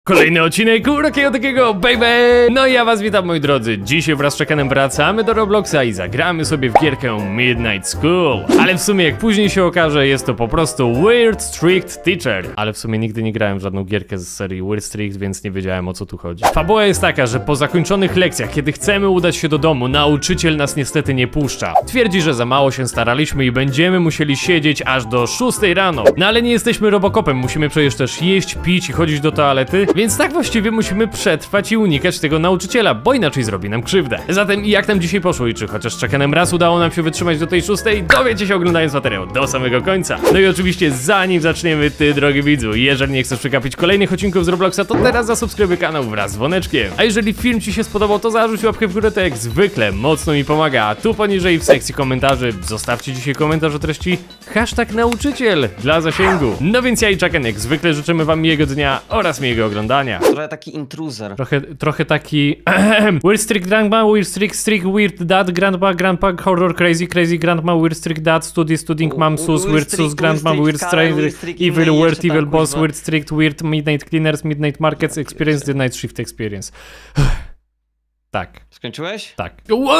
Kolejny odcinek Urokiego takiego, baby! No i ja was witam, moi drodzy. Dzisiaj wraz z Chuckenem wracamy do Robloxa i zagramy sobie w gierkę Midnight School. Ale w sumie, jak później się okaże, jest to po prostu Weird Strict Teacher. Ale w sumie nigdy nie grałem w żadną gierkę z serii Weird Strict, więc nie wiedziałem, o co tu chodzi. Fabuła jest taka, że po zakończonych lekcjach, kiedy chcemy udać się do domu, nauczyciel nas niestety nie puszcza. Twierdzi, że za mało się staraliśmy i będziemy musieli siedzieć aż do 6 rano. No ale nie jesteśmy Robocopem, musimy przecież też jeść, pić i chodzić do toalety. Więc tak właściwie musimy przetrwać i unikać tego nauczyciela, bo inaczej zrobi nam krzywdę. Zatem jak tam dzisiaj poszło i czy chociaż z Chuckenem raz udało nam się wytrzymać do tej 6, dowiecie się oglądając materiał do samego końca. No i oczywiście zanim zaczniemy, ty drogi widzu, jeżeli nie chcesz przegapić kolejnych odcinków z Robloxa, to teraz zasubskrybuj kanał wraz z dzwoneczkiem. A jeżeli film ci się spodobał, to zarzuć łapkę w górę, to jak zwykle mocno mi pomaga. A tu poniżej w sekcji komentarzy zostawcie dzisiaj komentarz o treści #nauczyciel dla zasięgu. No więc ja i Chucken jak zwykle życzymy wam miłego dnia oraz miłego oglądania. Trochę taki intruzer. Trochę taki Weird Strict Grandma, Weird Strict Weird Dad, Grandpa Horror Crazy Grandma, Weird Strict Dad, Studying Mom Sus, Weird Sus Grandma, Weird Strict Evil Weird Evil Boss, Weird Strict Weird Midnight Cleaners, Midnight Markets Experience, The Night Shift Experience. Tak. Skończyłeś? Tak.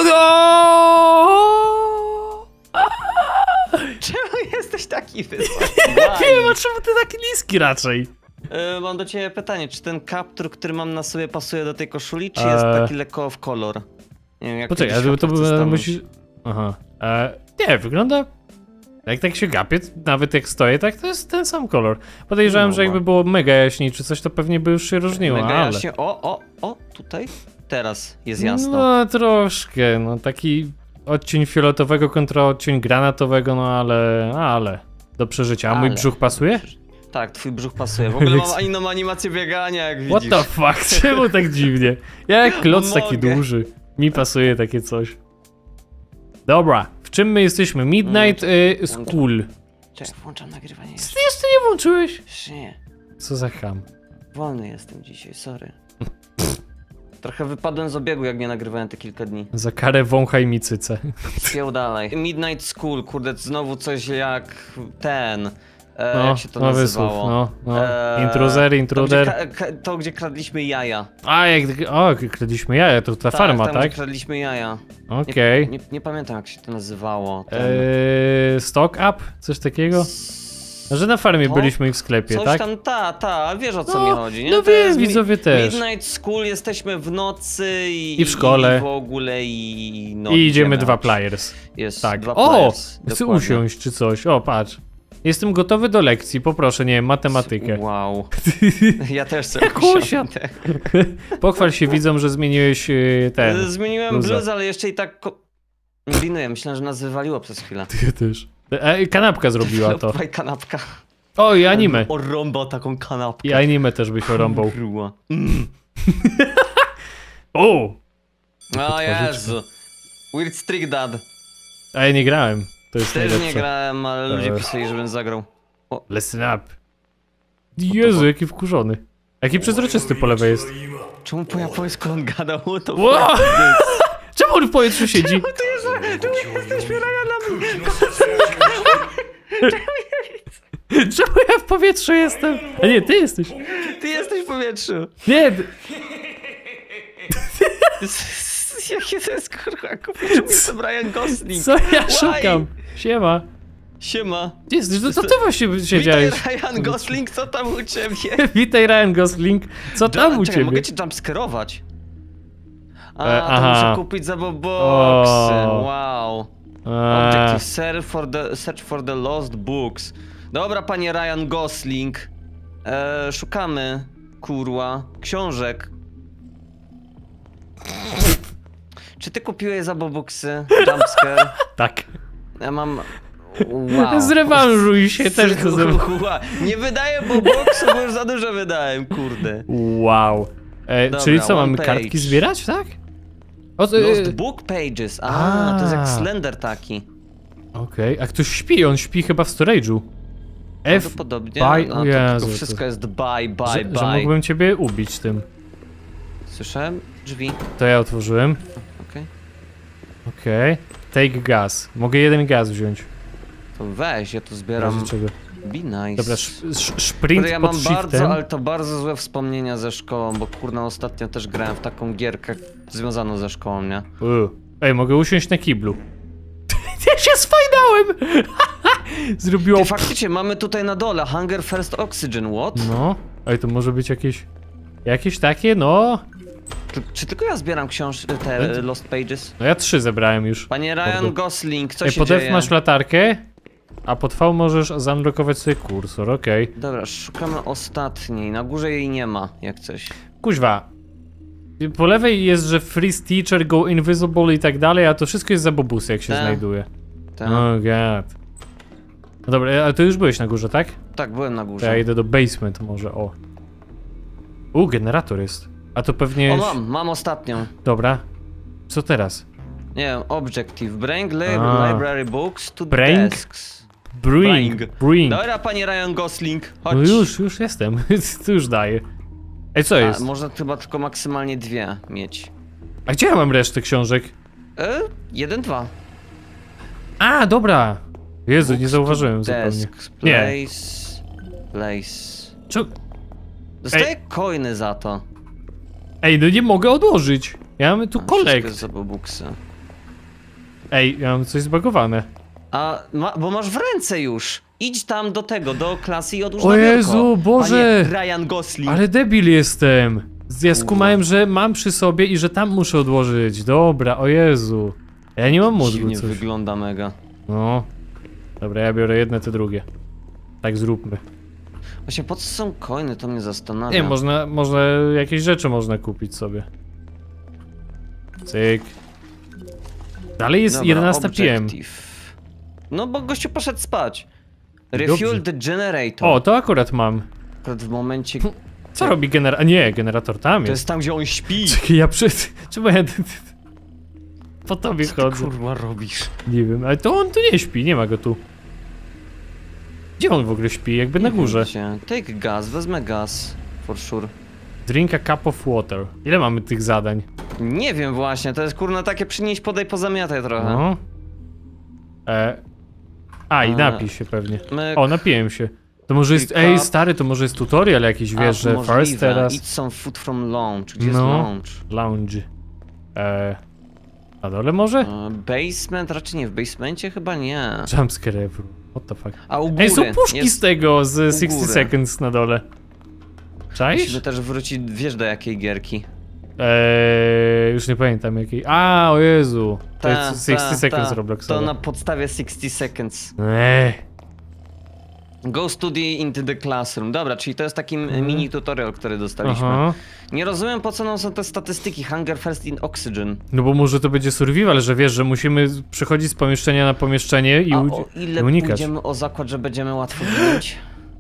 Czemu jesteś taki wysoki? Nie wiem, a czemu ty taki niski raczej? Mam do ciebie pytanie, czy ten kaptur, który mam na sobie, pasuje do tej koszuli, czy jest taki lekko w kolor? Nie wiem, jak poczekaj, ale to musisz... Aha. Nie, wygląda... Jak tak się gapię, nawet jak stoję, tak to jest ten sam kolor. Podejrzewam, że jakby było mega jaśniej czy coś, to pewnie by już się różniło, mega ale... jaśnie. O, tutaj? Teraz jest jasno. No troszkę, no taki odcień fioletowego kontra odcień granatowego, no ale do przeżycia. A mój brzuch pasuje? Tak, twój brzuch pasuje. W ogóle mam inną animację biegania, jak widzisz. What the fuck? Czemu tak dziwnie? Jak kloc taki duży. Mi pasuje takie coś. Dobra, w czym my jesteśmy? Midnight School. Cześć, włączam nagrywanie jeszcze. Ty jeszcze nie włączyłeś? Jeszcze nie. Co za cham. Wolny jestem dzisiaj, sorry. Trochę wypadłem z obiegu, jak nie nagrywałem te kilka dni. Za karę wąchaj mi cycę. Śpieł dalej. Midnight School, kurde, znowu coś jak ten... No, jak się to nazywało? Intruder. To, gdzie kradliśmy jaja. Kradliśmy jaja, to ta farma, tam, tak? gdzie kradliśmy jaja. Okej. Nie pamiętam, jak się to nazywało. Stock up? Coś takiego? Że na farmie byliśmy i w sklepie, coś tak? Tam, wiesz o co mi chodzi, nie? No wiem, widzowie też. Midnight School, jesteśmy w nocy i w szkole. I w ogóle i... No, I idziemy 2 players. Jest tak. 2 players. Chcę usiąść czy coś, patrz. Jestem gotowy do lekcji, poproszę, nie wiem, matematykę. Wow. Ja też chcę usiąść. Pochwal się widzom, że zmieniłeś ten... Zmieniłem bluzę, ale jeszcze i tak... Kombinuję, myślałem, że nas wywaliło przez chwilę. Ty też. Kanapka zrobiła to. Kanapka. O, i anime. Orąbał taką kanapkę. I anime też byś orąbał. O Jezu. Weird Strict Dad. A ja nie grałem. To jest też najlepsze. Nie grałem, ale ludzie pisali, żebym zagrał. Listen up. Jezu, jaki wkurzony. Jaki przezroczysty po lewej jest. Czemu po japońsku on gadał? To czemu on w powietrzu siedzi? Czemu jesteśmy Ryanami? Czemu ja w powietrzu jestem? A nie, ty jesteś. Ty jesteś w powietrzu. Nie. Jakie to jest kurwa? Czemu jestem Ryan Gosling? Co ja szukam? Siema. Siema. Gdzie jesteś? No to ty właśnie siedziałeś. Witaj Ryan Gosling, co tam u ciebie? Witaj Ryan Gosling, co tam u ciebie? Mogę cię jumpscarować. To muszę kupić za boxy. Wow. Objective search for the lost books. Dobra, panie Ryan Gosling. Szukamy, kurwa, książek. Czy ty kupiłeś za boxy jumpscare? Tak. Ja mam... Wow. Zrewanżuj się, też to zrobię. Nie wydaję boxu, bo już za dużo wydałem, kurde. Wow. Dobra, czyli co, mamy kartki zbierać, tak? Lost book pages. To jest jak Slender taki. Okej, a ktoś śpi, on śpi chyba w storage'u. Prawdopodobnie. To wszystko jest bye. Że mógłbym ciebie ubić tym. Słyszałem drzwi. To ja otworzyłem. Okej. Take gas. Mogę jeden gaz wziąć. To weź, ja to zbieram. Czego? Be nice. Dobra, sprint Ja pod mam shiftem. bardzo, ale to bardzo złe wspomnienia ze szkołą, bo kurna ostatnio też grałem w taką gierkę związaną ze szkołą, nie? Ej, mogę usiąść na kiblu. Ja się sfajdałem! Zrobiło... Ty, faktycznie, mamy tutaj na dole Hunger First Oxygen, what? No, ej, to może być jakieś takie, no... Czy tylko ja zbieram te Lost Pages? No ja 3 zebrałem już. Panie Ryan Gosling, co Ej, się pod F dzieje? masz latarkę, a pod V możesz zaunlockować sobie kursor, okej. Dobra, szukamy ostatniej, na górze jej nie ma, jak coś. Kuźwa. Po lewej jest, że freeze teacher, go invisible i tak dalej, a to wszystko jest za bobusy, jak się Tak. znajduje. Tak, Oh god. No dobra, ale ty już byłeś na górze, tak? tak, byłem na To górze. ja idę do basement może, o. Generator jest. A to pewnie... O, mam ostatnią. Dobra. Co teraz? Nie wiem, objective. Bring A. library books to Bring? desks. Bring. Dobra, panie Ryan Gosling, chodź. No już jestem. To już daję. Ej, co jest? Można chyba tylko maksymalnie 2 mieć. A gdzie ja mam resztę książek? 1, 2. A, dobra. Jezu, nie Books zauważyłem to zupełnie. desks, Nie. Place. Co? Dostaję coiny za to. Ej, no nie mogę odłożyć. Ja mam tu Wszystko kolekt. jest za booksy. Ej, ja mam coś zbagowane. Bo masz w ręce już. Idź tam do tego, do klasy i odłóż O na wielko. Jezu, Boże! Panie Ryan Gosling. Ale debil jestem. Ja skumałem, że mam przy sobie i że tam muszę odłożyć. Dobra, o Jezu. Ja nie mam mózgu Dziwnie coś. wygląda mega. No. Dobra, ja biorę jedne, te drugie. Tak zróbmy. Właśnie po co są coiny, to mnie zastanawia. Nie, można jakieś rzeczy można kupić sobie. Cyk. Dalej jest Dobra, 11 PM. objective. No bo gościu poszedł spać. Dobrze. Refuel the generator. O, to akurat mam. Akurat w momencie... Co robi generator? A nie, generator tam To jest. jest tam, gdzie on śpi. Czekaj, Czemu ja... Po tobie Co ty, chodzę. kurwa robisz? Nie wiem, ale to on tu nie śpi, nie ma go tu. Gdzie on w ogóle śpi? Jakby na górze. Take gas, wezmę gaz. For sure. Drink a cup of water. Ile mamy tych zadań? Nie wiem właśnie, to jest kurna takie przynieść, podaj, pozamiataj trochę. No. I napij się pewnie. O, napiłem się. To może jest... Ej, stary, to może jest tutorial jakiś, wiesz, że first teraz... Eat some food from lounge. Gdzie jest No. lounge? Lounge. Na dole może? Basement? Raczej nie, w basemencie chyba nie. Jumpscare every. What the fuck? A u góry Ej, są puszki jest... z tego, z 60 góry. seconds na dole. Czaisz? Musimy też wrócić, wiesz do jakiej gierki. Już nie pamiętam jakiej. O Jezu. To jest 60 seconds Robloxowe. To na podstawie 60 seconds. Go study into the classroom. Dobra, czyli to jest taki mini tutorial, który dostaliśmy. Aha. Nie rozumiem, po co nam są te statystyki. Hunger first in oxygen. No bo może to będzie survival, że wiesz, że musimy przechodzić z pomieszczenia na pomieszczenie i A o ile unikać. pójdziemy o zakład, że będziemy łatwo ginąć?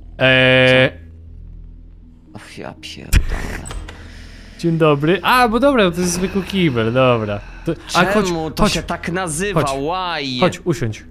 Och, ja pierdolę. Dzień dobry. Bo dobra, to jest zwykły kibel, dobra. Czemu to się tak nazywa? Chodź. Why? Chodź, usiądź.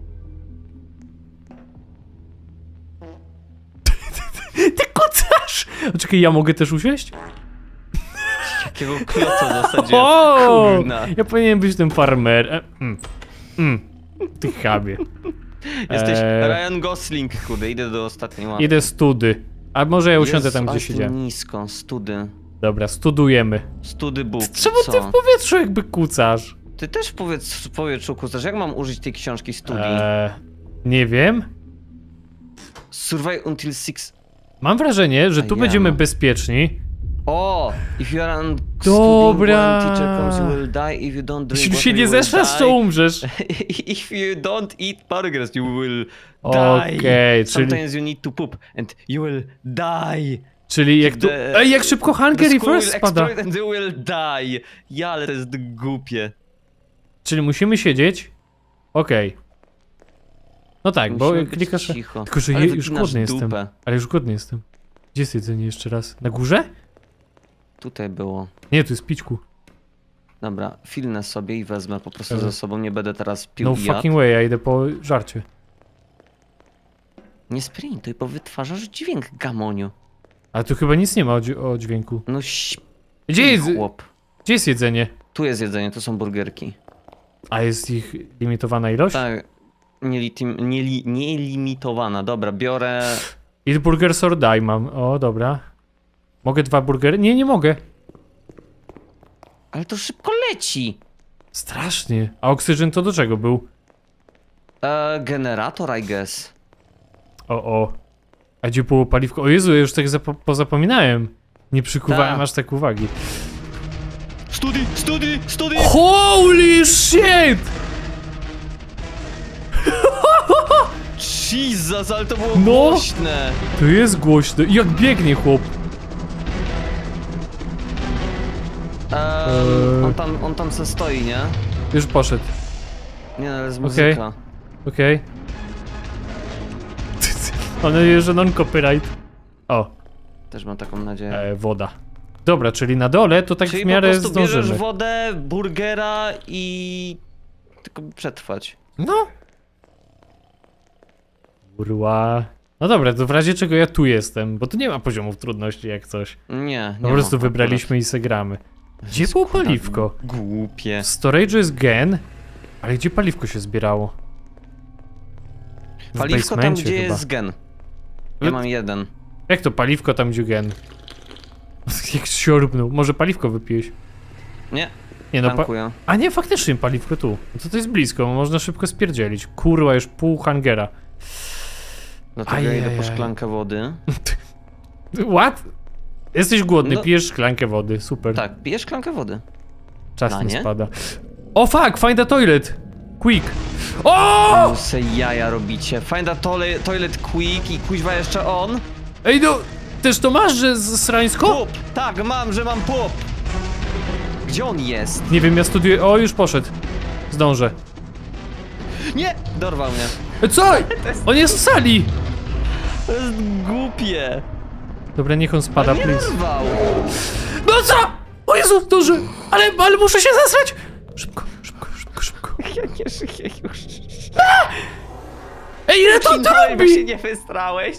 Ty kucasz! Czekaj, ja mogę też usiąść? Jakiego kloca zasadziłem? O! Kurna. Ja powinienem być tym farmer. Ty chabie. Jesteś Ryan Gosling, kurde, idę do ostatniej łapy. Idę study. A może ja usiądę tam, gdzie ale siedziałem. nisko, study. Dobra, studujemy. Study book. Czemu Co? ty w powietrzu jakby kucasz? Ty też w powietrzu kucasz. Jak mam użyć tej książki studii? Nie wiem. Survive until 6... Mam wrażenie, że tu będziemy bezpieczni. O! If you are Dobra. when teacher comes, you will die. If you don't drink Jeśli water, się nie you will zeszłasz, die. to umrzesz. If you don't eat progress, you will die. Okej, czyli... Sometimes you need to poop and you will die. Czyli jak tu... Ej, jak szybko Hunger i First spada. And you will die. Ja, ale to jest głupie. Czyli musimy siedzieć. Okej. No tak, bo Musimy jak być klikasz... cicho. Tylko, że Ale już wypinasz głodny jestem. dupę. Ale już głodny jestem. Gdzie jest jedzenie jeszcze raz? Na górze? Tutaj było. Nie, tu jest pićku. Dobra, filnę sobie i wezmę po prostu ze sobą. Nie będę teraz pił No i jadł. fucking way, ja idę po żarcie. Nie sprintuj, bo wytwarzasz dźwięk, gamoniu. Ale tu chyba nic nie ma o dźwięku. No Gdzie jest, chłop. gdzie jest jedzenie? Tu jest jedzenie, to są burgerki. A jest ich limitowana ilość? Tak. Nielimitowana, dobra, biorę... Eat burgers or die mam. O, dobra. Mogę 2 burgery? Nie, nie mogę. Ale to szybko leci. Strasznie. A oksygen to do czego był? Generator, I guess. O. A gdzie było paliwko? O Jezu, ja już tak pozapominałem. Nie przykuwałem Ta. aż tak uwagi. Study! Holy shit! Jesus, ale to było No. głośne. To jest głośno. Jak biegnie chłop. On tam se stoi, nie? Już poszedł. Nie, ale jest muzyka. Okej. Mam nadzieję, że non-copyright. O, Też mam taką nadzieję. woda. Dobra, czyli na dole to tak Czyli w miarę po prostu bierzesz zdążymy. wodę, burgera i... tylko przetrwać. No. Kurwa. No dobra, to w razie czego ja tu jestem, bo tu nie ma poziomów trudności jak coś. Nie, No po prostu wybraliśmy i se gramy. Gdzie było paliwko? Głupie. W storage'u jest gen, ale gdzie paliwko się zbierało? W Paliwko tam, basemencie gdzie chyba. jest gen. Ja mam jeden. Jak to paliwko tam, gdzie gen? Jak siorbnął. Może paliwko wypiłeś? Nie, Nie no, tankuję. a nie, faktycznie paliwko tu. No to jest blisko, można szybko spierdzielić. Kurwa, już pół hangera. Dlatego ja idę po szklankę wody. What? Jesteś głodny, No. pijesz szklankę wody, super. Tak, pijesz szklankę wody. Czas A mi nie? spada. O fuck, find a toilet! Quick! O! Se jaja robicie. Find a toilet quick i kuźwa jeszcze on. Ej no, też to masz, że z srańsko? Pup! Tak, że mam pup! Gdzie on jest? Nie wiem, ja studiuję. O, już poszedł. Zdążę. Nie! Dorwał mnie. Co? On jest w sali! To jest głupie. Dobra, niech on spada, Nie please. dorwał. No co? O Jezu, zdążę! Ale muszę się zasrać! Szybko. Ja nie żyję już. Ej, ile to Bo się robi? nie wystrałeś.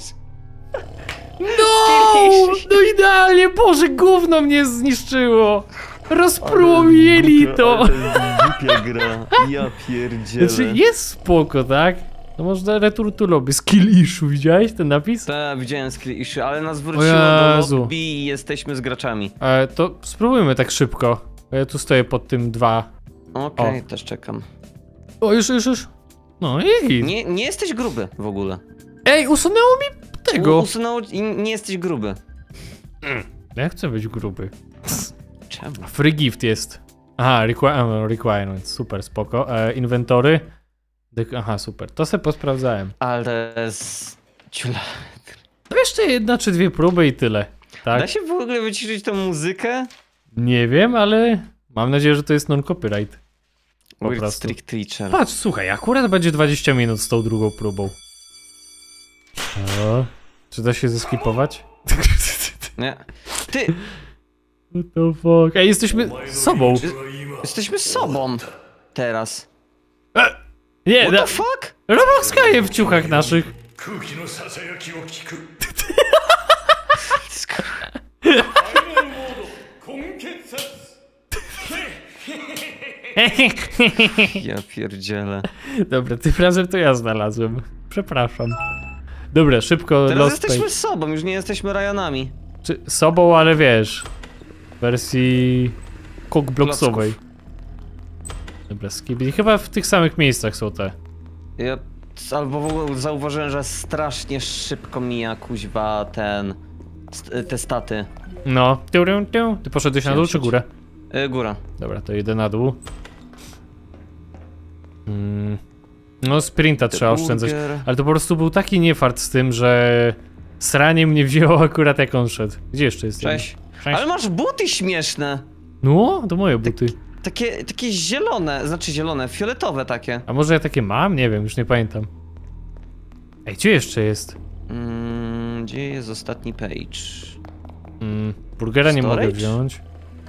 No idealnie, Boże, gówno mnie zniszczyło! Rozpruło mi jelito! To jest głupia gra. Ja pierdzielę. Znaczy, jest spoko, tak? No można return to lobby. Skill issue, widziałeś ten napis? Tak, widziałem skill issue, ale nas wróciło O do Jezu. lobby i jesteśmy z graczami. To spróbujmy tak szybko. Ja tu stoję pod tym 2. Okej, też czekam. O, już. No i... Nie jesteś gruby w ogóle. Ej, usunęło mi tego. Usunął i nie jesteś gruby. Ja chcę być gruby. Czemu? Free gift jest. Aha, requirements, super, spoko. Inwentory. Aha, super, to se posprawdzałem. Ale z... Ciula. To jeszcze 1 czy 2 próby i tyle. Tak? Da się w ogóle wyciszyć tą muzykę? Nie wiem, ale mam nadzieję, że to jest non-copyright. Po Weird prostu. Strict Teacher. Patrz, słuchaj, akurat będzie 20 minut z tą drugą próbą. O, czy da się zeskipować? Nie. Ty! What the fuck? Ej, jesteśmy sobą. Jesteśmy sobą. Teraz. Nie, What the fuck? Roblox kaje w ciuchach naszych. 空気のささやきを聞く Ja pierdzielę. Dobra, tym razem to ja znalazłem. Przepraszam. Dobra, szybko Teraz Lost jesteśmy Page. sobą, już nie jesteśmy Ryanami. Czy sobą, ale wiesz. W wersji cockblocksowej. Dobra, skibidi. Chyba w tych samych miejscach są te. Ja albo w ogóle zauważyłem, że strasznie szybko mija kuźwa te staty. No. Ty poszedłeś na dół czy górę? Góra. Dobra, to idę na dół. No, sprinta trzeba oszczędzać. Burger. Ale to po prostu był taki niefart z tym, że sranie mnie wzięło akurat jak on szedł. Gdzie jeszcze jest? Cześć. Cześć. Ale masz buty śmieszne. No, to moje buty. Takie zielone, znaczy zielone, fioletowe takie. A może ja takie mam? Nie wiem, już nie pamiętam. Ej, gdzie jeszcze jest? Gdzie jest ostatni page? Burgera nie mogę Storage? wziąć.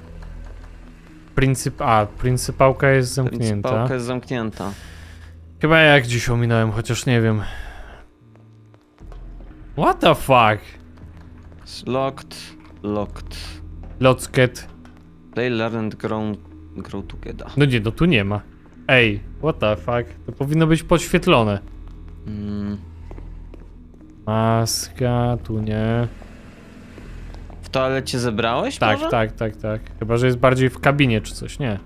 Pryncypałka jest zamknięta. Pałka jest zamknięta. Chyba jak dziś ominąłem, chociaż nie wiem. What the fuck? Locked. Locket. Play, learn and grow together. No nie, no tu nie ma. Ej, what the fuck? To powinno być podświetlone. Maska, tu nie. W toalecie zebrałeś Tak, może? tak. Chyba, że jest bardziej w kabinie czy coś, nie.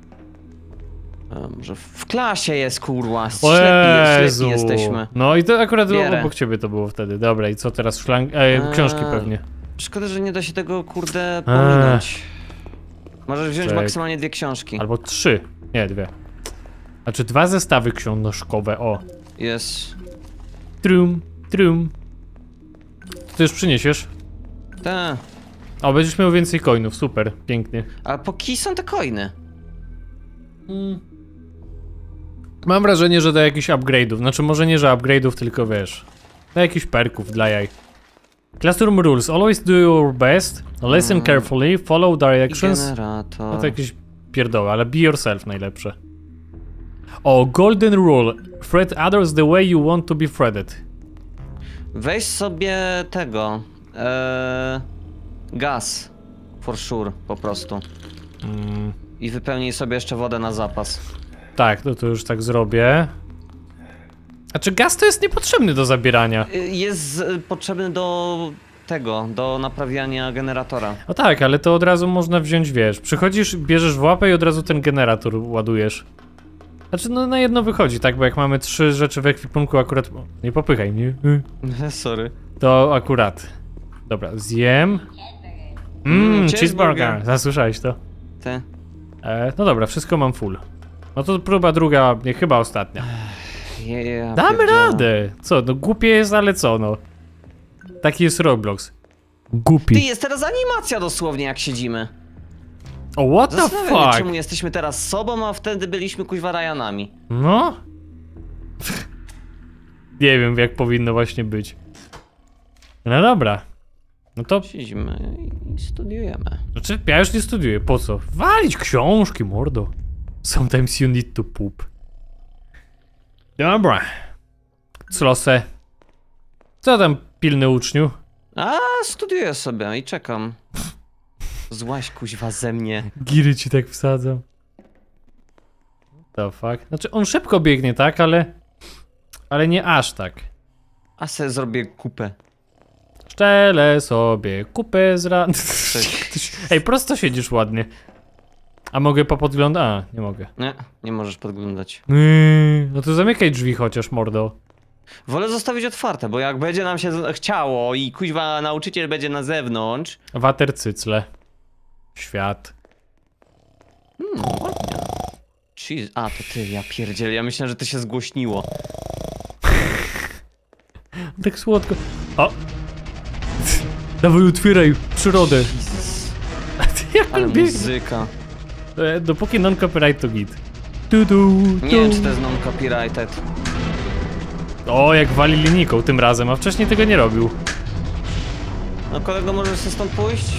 Może w klasie jest, kurwa. O Jezu. Ślepi jesteśmy. No i to akurat Bierę. obok ciebie to było wtedy. Dobra, i co teraz? Książki pewnie. Szkoda, że nie da się tego, kurde, pominąć. Możesz wziąć Czek. maksymalnie 2 książki. Albo 3. Nie, 2. Znaczy 2 zestawy książkowe, o. Jest. Trum. To ty już przyniesiesz? Tak. O, będziesz miał więcej coinów, super, pięknie. A po kij są te coiny. Mam wrażenie, że do jakichś upgrade'ów, znaczy może nie, że upgrade'ów, tylko wiesz, do jakichś perków dla jaj. Classroom rules, always do your best, listen carefully, follow directions. Generator. No to jakieś pierdoły, ale be yourself najlepsze. O, golden rule, thread others the way you want to be threaded. Weź sobie tego. Gaz. For sure, po prostu. I wypełnij sobie jeszcze wodę na zapas. Tak, to już tak zrobię. A czy gaz to jest niepotrzebny do zabierania? Jest potrzebny do tego, do naprawiania generatora. No tak, ale to od razu można wziąć, wiesz, przychodzisz, bierzesz w łapę i od razu ten generator ładujesz. Znaczy, no na jedno wychodzi, tak, bo jak mamy 3 rzeczy w ekwipunku akurat... O, nie popychaj mnie. Sorry. To akurat. Dobra, zjem. Cheeseburger. Zasłyszałeś to? Ty. No dobra, wszystko mam full. No to próba druga, nie, chyba ostatnia. Damy radę! Co, no głupie jest, ale co, no. Taki jest Roblox. Głupi. Ty, jest teraz animacja dosłownie, jak siedzimy. O, what the Zastanawiam się, fuck? czemu jesteśmy teraz sobą, a wtedy byliśmy kuźwa Ryanami. No? Nie wiem, jak powinno właśnie być. No dobra. No to... Siedzimy i studiujemy. Znaczy, ja już nie studiuję, po co? Walić książki, mordo. Sometimes you need to poop. Dobra. Close. Co tam, pilny uczniu? A, studiuję sobie i czekam. Złaś kuźwa ze mnie. Giry ci tak wsadzam. The fuck? Znaczy, on szybko biegnie, tak? Ale nie aż tak. A se zrobię kupę. Szczelę sobie kupę z ran... Ej, prosto siedzisz ładnie. A mogę popodglądać? A, nie mogę. Nie możesz podglądać. No to zamykaj drzwi chociaż, mordo. Wolę zostawić otwarte, bo jak będzie nam się chciało i kuźwa nauczyciel będzie na zewnątrz... Water cycle. Świat. Ładnie. Jeez, a to ty, ja pierdzielę, ja myślałem, że to się zgłośniło. Tak słodko. O! Dawaj, otwieraj przyrodę. Jezus. Jak Ale on biegnie? muzyka. Dopóki non-copyright to git. Nie wiem, czy to jest non-copyrighted. O, jak wali linijką tym razem, a wcześniej tego nie robił. No kolego, możesz się stąd pójść?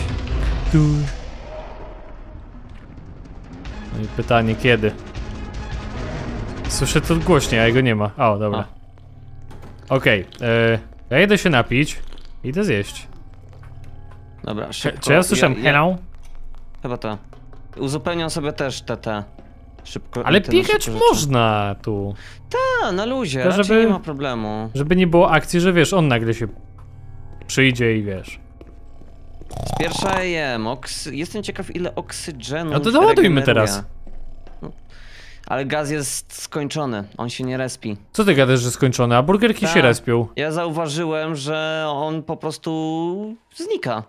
No i pytanie, kiedy? Słyszę to głośniej, a jego nie ma. O, dobra. Okej, ja idę się napić. Idę zjeść. Dobra, szybko. Czy ja słyszałem hello? Chyba to. Uzupełniam sobie też te szybko. Ale te biegać szybko można tu. A, na luzie, To raczej żeby- nie ma problemu. Żeby nie było akcji, że wiesz, on nagle się przyjdzie i wiesz. Z pierwsza jem. Jestem ciekaw, ile oksygenu. No to doładujmy regeneruje. teraz. Ale gaz jest skończony, on się nie respi. Co ty gadasz, że skończone, a burgerki się Tak. respią? Ja zauważyłem, że on po prostu znika.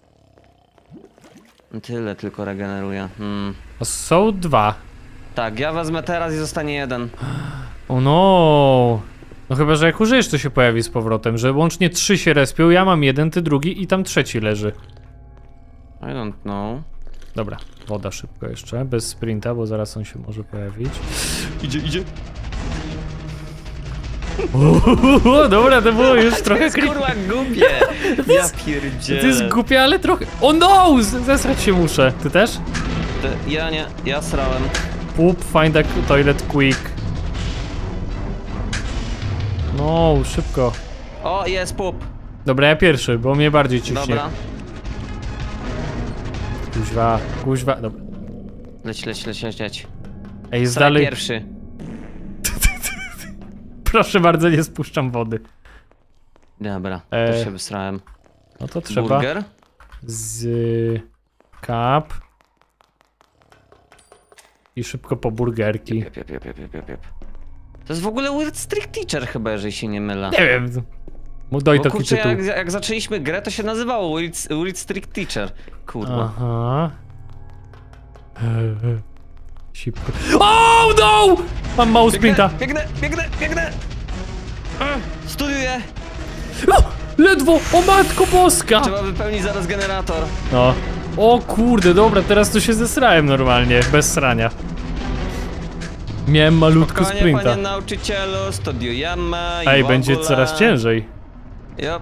Tyle tylko regeneruje. A są 2. Tak, ja wezmę teraz i zostanie 1. O no. No chyba, że jak użyjesz, to się pojawi z powrotem, że łącznie 3 się respią, ja mam 1, ty drugi i tam trzeci leży. I don't know. Dobra, woda szybko jeszcze, bez sprinta, bo zaraz on się może pojawić. Idzie. O, dobra, to było już trochę jest creepy. kurwa głupie! Ja pierdzielę. To jest głupie, ale trochę... O no! Zesrać się muszę. Ty też? Ja nie, ja srałem. Poop, find a toilet quick. No, szybko. O, jest pup. Dobra, ja pierwszy, bo mnie bardziej ciśnie. Dobra. Kuźwa, dobra. Leć. Ej, jest Straj dalej... pierwszy. Proszę bardzo, nie spuszczam wody. Dobra, też się wysrałem. No to trzeba... Burger? Z... Kap. I szybko po burgerki. Jep. To jest w ogóle Weird Street Teacher chyba, jeżeli się nie mylę. Nie wiem. Mu doj Bo taki kurczę, tytuł. jak zaczęliśmy grę, to się nazywało Weird Street Teacher. Kurwa. Aha. Szybko. Oh no! Mam mało sprinta. Biegnę! Studiuję! No, ledwo! O matko boska! Trzeba wypełnić zaraz generator. No. O kurde, dobra, teraz to się zesrałem normalnie, bez srania. Miałem malutko Spokojnie, sprinta. panie nauczycielu, studiujemy i Ej, w będzie ogóle. coraz ciężej. Yep.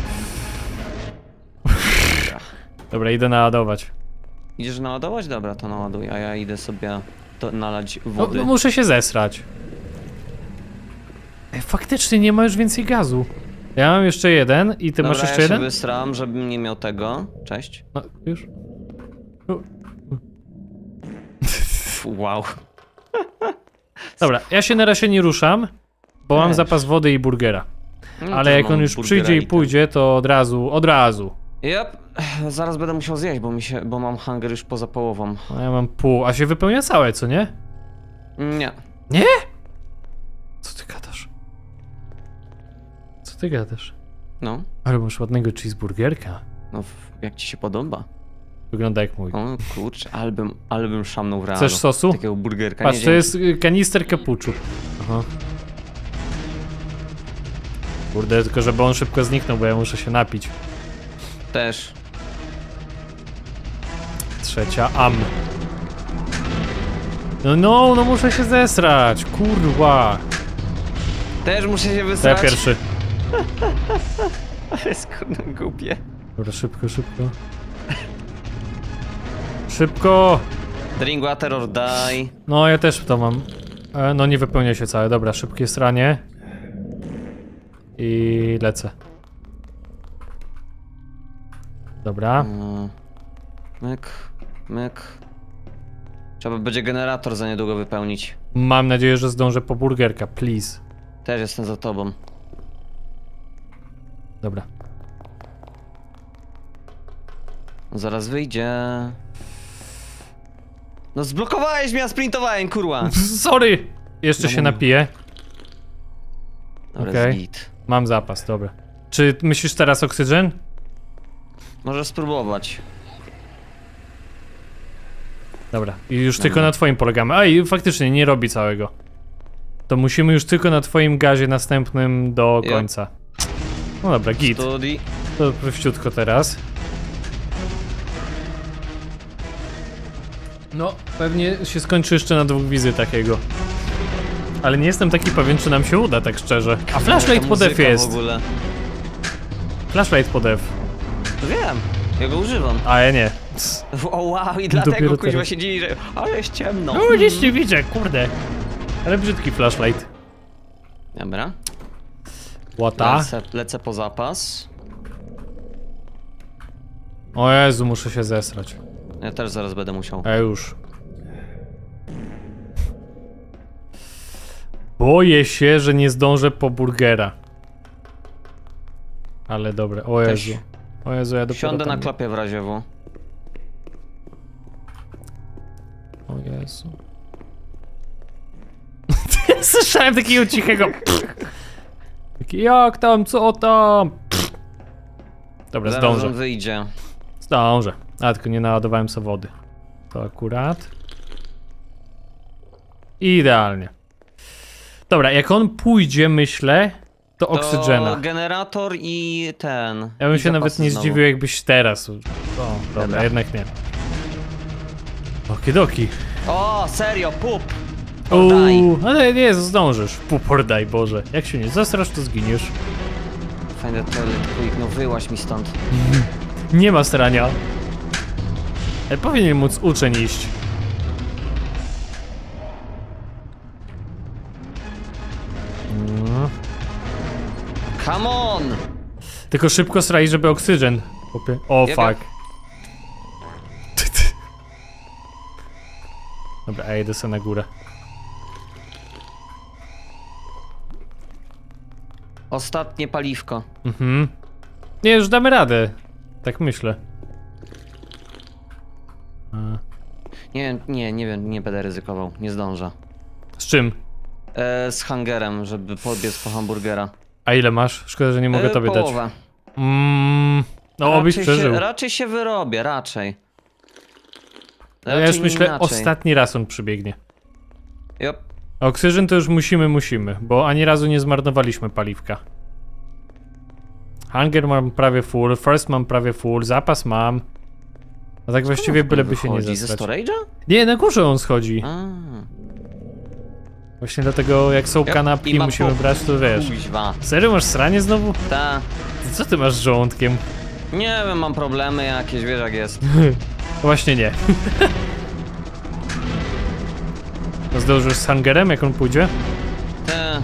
Dobra, idę naładować. Idziesz naładować? Dobra, to naładuj, a ja idę sobie nalać No, wody. no muszę się zesrać. Ej, faktycznie nie ma już więcej gazu. Ja mam jeszcze jeden i ty Dobra, masz jeszcze ja się jeden? wysram, żebym nie miał tego. Cześć. No, już. Wow. Dobra, ja się na razie nie ruszam, bo mam Też. zapas wody i burgera. No, Ale też jak mam on już burgera przyjdzie i ten. pójdzie, to od razu. Yep. Zaraz będę musiał zjeść, bo mam hunger już poza połową. No ja mam pół, a się wypełnia całe, co nie? Nie. Nie? Co ty gadasz? Co ty gadasz? No. Ale masz ładnego cheeseburgerka. No, jak ci się podoba? Wygląda jak mój. O kurczę, ale bym szamnął w realu. Chcesz sosu? Takiego burgerka. Patrz, nie, to dzięki. jest kanister kapuczu. Aha. Kurde, tylko żeby on szybko zniknął, bo ja muszę się napić. Też. Trzecia, No muszę się zesrać, kurwa. Też muszę się To ja wysrać. pierwszy. Ale jest kurde głupie. Dobra, szybko. Szybko! Drink water or die. No, ja też to mam. No, nie wypełnia się całe. Dobra, szybkie sranie. I lecę. Dobra. Myk. Trzeba będzie generator za niedługo wypełnić. Mam nadzieję, że zdążę po burgerka, please. Też jestem za tobą. Dobra. Zaraz wyjdzie. No zblokowałeś mnie, a sprintowałem, kurwa. Sorry! Jeszcze się napiję. Dobra, Okej. jest git. Mam zapas, dobra. Czy myślisz teraz oksygen? Możesz spróbować. Dobra. I już tylko na twoim polegamy. A i faktycznie nie robi całego. To musimy już tylko na twoim gazie następnym do Yep. końca. No dobra, git. Studi. To prościutko teraz. No, pewnie się skończy jeszcze na 2 wizytach jego. Ale nie jestem taki pewien, czy nam się uda, tak szczerze. A flashlight Ta pod F muzyka jest. w ogóle. Flashlight pod F. Wiem, ja go używam. A ja nie. O wow, i Dopiero dlatego kuźwa teraz. się dziwi, że ale jest ciemno. No, gdzieś nie widzę, kurde. Ale brzydki flashlight. Dobra. Łata. Lecę po zapas. O Jezu, muszę się zesrać. Ja też zaraz będę musiał. A już. Boję się, że nie zdążę po burgera. Ale dobra, o Też. Jezu. O Jezu, ja dopiero Siądę na tam... klapie w razie W. O Jezu. Słyszałem takiego cichego... Taki, jak tam, co tam? Dobra, Zaraz zdążę. on wyjdzie. Zdążę. A, tylko nie naładowałem sobie wody. To akurat. Idealnie. Dobra, jak on pójdzie, myślę, to oksygena. To generator i ten. Ja bym i się nawet zapasy nie znowu. zdziwił, jakbyś teraz. O, dobra, Dobra. jednak nie. Okidoki. O, serio, pup! Oddaj. Ale nie, zdążysz. Pupordaj, Boże. Jak się nie zastrasz, to zginiesz. Fajne toilet quick, no wyłaź mi stąd. Nie ma strania. Ale powinien móc uczeń iść. Come on! Tylko szybko straj, żeby oksygen. Chłopie. O, Jep, fuck. Dobra, ja jedę sobie na górę. Ostatnie paliwko. Mhm. Nie, już damy radę. Tak myślę. Nie wiem, nie będę ryzykował. Nie zdążę. Z czym? Z hangerem, żeby podbiec po hamburgera. A ile masz? Szkoda, że nie mogę tobie dać. Połowę. No, obyś przeżył. Raczej się wyrobię, raczej. Ja już nie myślę, inaczej. ostatni raz on przybiegnie. Jop. Oksygen to już musimy, bo ani razu nie zmarnowaliśmy paliwka. Hunger mam prawie full, first mam prawie full, zapas mam. A tak właściwie byleby się nie Ze zesrać. storage'a? Nie, na górze on schodzi. A. Właśnie dlatego jak są Jop, kanapki i ma musimy po- brać, to wiesz. Kuźwa. Serio masz sranie znowu? Ta. Co ty masz z żołądkiem? Nie wiem, mam problemy jakieś, wiesz jak jest. Właśnie nie. To zdążysz z Hungerem, jak on pójdzie? Te.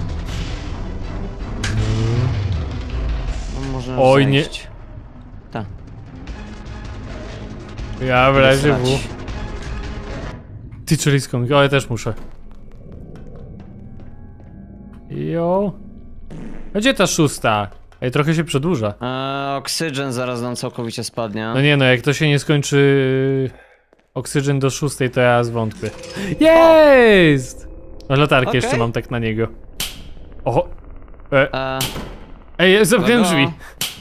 No, może Oj, nie. zejść. Ta. Ja w razie W. Srać. Ty czeliską, o ja też muszę. Jo. A gdzie ta szósta? Ej, trochę się przedłuża. Oksygen zaraz nam całkowicie spadnie. No nie no, jak to się nie skończy oksygen do 6, to ja zwątpię. Jest! No latarkę Okej. jeszcze mam tak na niego. Oho. E, Ej, zamknąłem Kogo? drzwi.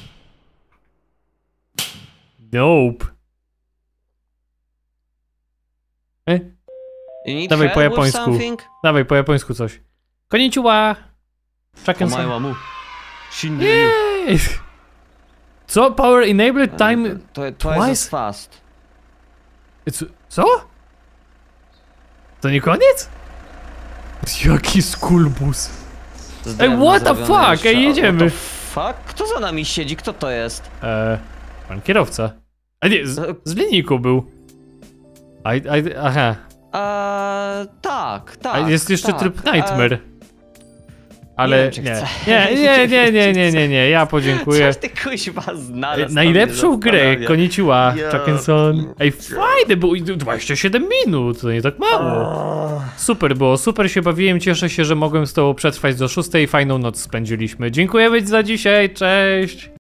Nope. you need Dawaj help po with japońsku. something? Dawaj, po japońsku coś. Konnichiwa! Chaken-san. Omae wa mu. Shinryu. Jej! Co? Power enabled time... Twice twice? as fast. Co? To nie koniec? Jaki skulbus. Z Ej, drewna what the zrobione fuck? jeszcze. Ej, jedziemy. What the fuck? Kto za nami siedzi? Kto to jest? Pan kierowca. A nie, z linijką był. Aha. Tak. A jest jeszcze tak. tryb Nightmare. nie Ale wiem, czy nie. chcę. Nie, ja podziękuję. Coś ty kuźwa znalazł. Najlepszą grę, konnichiwa, Ja Chaken-san. Ej, fajne było, 27 minut, to nie tak mało. Super było, super się bawiłem, cieszę się, że mogłem z tobą przetrwać do 6, fajną noc spędziliśmy. Dziękujemy za dzisiaj, cześć!